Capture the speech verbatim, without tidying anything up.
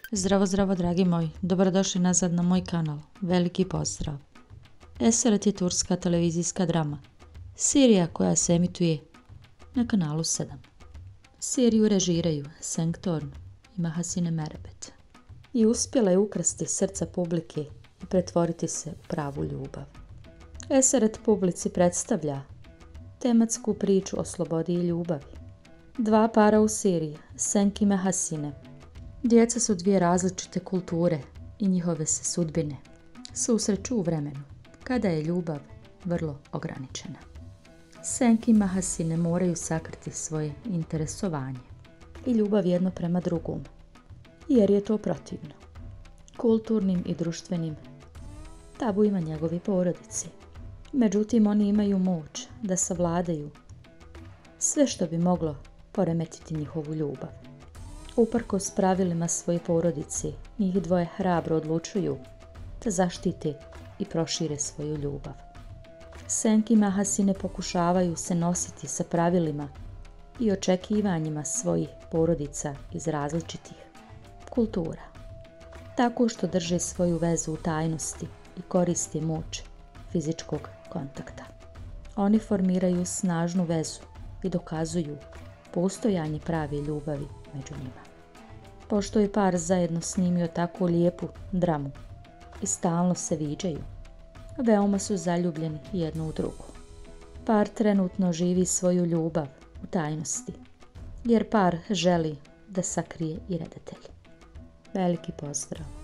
Zdravo, zdravo, dragi moji. Dobrodošli nazad na moj kanal. Veliki pozdrav. Esaret je turska televizijska drama. Serija koja se emituje na kanalu sedam. Seriju režiraju Cenk Torn i Mahsine Merabbet. I uspjela je ukrasti srca publike i pretvoriti se u pravu ljubav. Esaret publici predstavlja tematsku priču o slobodi i ljubavi. Dva para u seriji, Cenk i Mahsine. Djeca su dvije različite kulture i njihove se sudbine susreću u vremenu kada je ljubav vrlo ograničena. Cenk i Mahsine moraju sakriti svoje interesovanje i ljubav jedno prema drugom, jer je to protivno kulturnim i društvenim tabuima njegove porodice. Međutim, oni imaju moć da savladaju sve što bi moglo poremetiti njihovu ljubav. Uprkos pravilima svoje porodice, njih dvoje hrabro odlučuju da zaštite i prošire svoju ljubav. Cenk i Mahsine pokušavaju se nositi sa pravilima i očekivanjima svojih porodica iz različitih kultura, tako što drže svoju vezu u tajnosti i koriste moć fizičkog kontakta. Oni formiraju snažnu vezu i dokazuju postojanje prave ljubavi među njima. Pošto je par zajedno snimio tako lijepu dramu i stalno se viđaju, veoma su zaljubljeni jedno u drugu. Par trenutno živi svoju ljubav u tajnosti, jer par želi da sakrije i redatelj. Veliki pozdrav!